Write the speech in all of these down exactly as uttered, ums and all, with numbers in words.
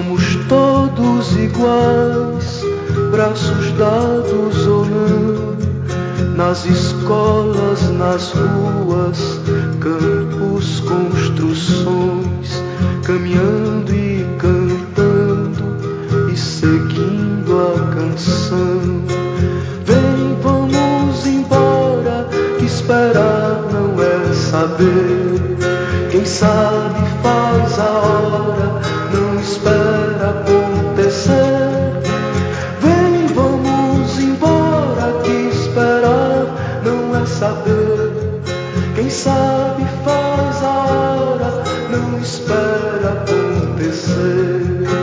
Somos todos iguais, braços dados ou não, nas escolas, nas ruas, campos, construções, caminhando e cantando e seguindo a canção. Vem, vamos embora, que esperar não é saber. Quem sabe faz a hora, não espera acontecer. Vem, vamos embora, que esperar não é saber. Quem sabe faz a hora, não espera acontecer.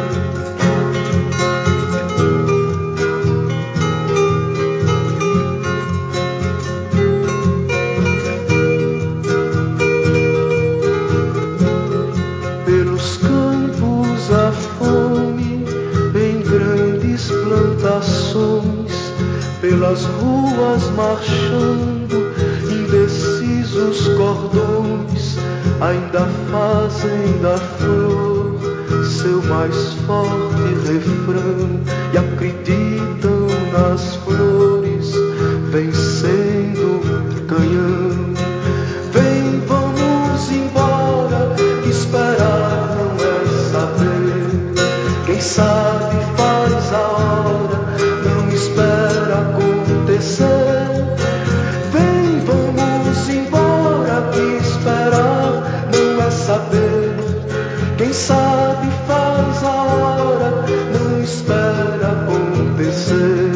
Pelos campos a fome, em grandes plantações, pelas ruas marchando, indecisos cordões, ainda fazem da flor seu mais forte refrão e acreditam nas flores vencendo canhão. Vem, vamos embora, que esperar não é saber. Quem sabe faz a hora, não espera acontecer. Vem, vamos embora, que esperar não é saber. Quem sabe faz a hora, não espera acontecer.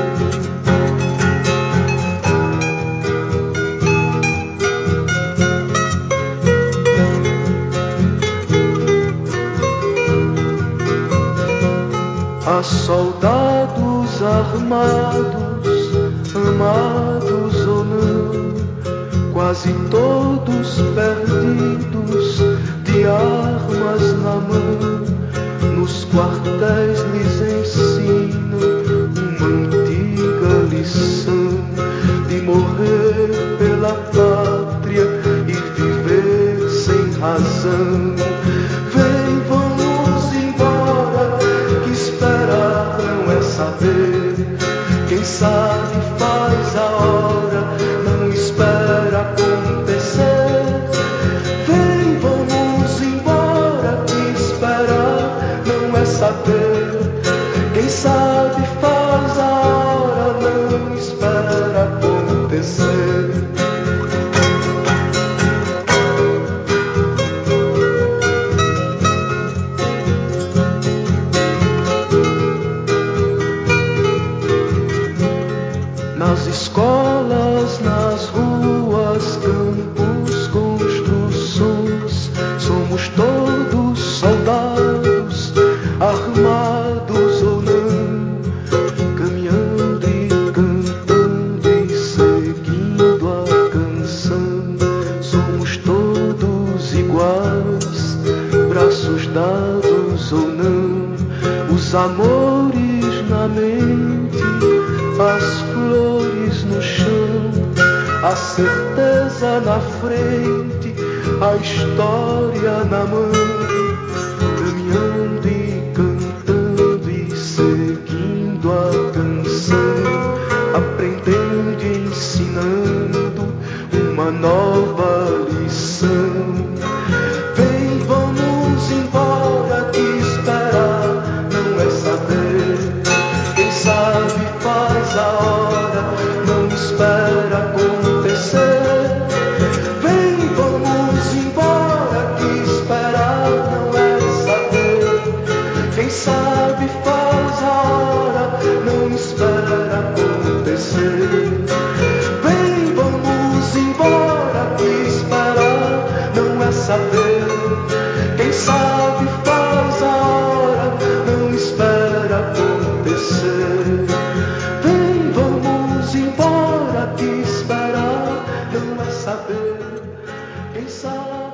Há soldados armados, amados ou não, quase todos perdidos, de armas na mão. Nos quartéis lhes ensinam uma antiga lição de morrer pela pátria e viver sem razão. Vem, vamos embora, que esperar não é saber. Quem sabe faz a hora, não espera acontecer. Vem, vamos embora, que esperar não é saber. Quem sabe faz a hora, não espera acontecer. Nas escolas, nas ruas, campos, construções, somos todos soldados, armados ou não, caminhando e cantando e seguindo a canção. Somos todos iguais, braços dados ou não, os amores na mente, as flores no chão, a certeza na frente, a história na mão, caminhando e cantando e seguindo a canção, aprendendo e ensinando uma nova lição. Vem, vamos embora, que esperar não é saber. Quem sabe faz a hora, não espera acontecer. Vem, vamos embora, que esperar não é saber. Quem sabe faz a hora, não espera acontecer. Vem, vamos embora, que esperar não é saber. Quem sabe faz a hora, não espera acontecer. Vem, vamos embora, que esperar não é saber. Quem sabe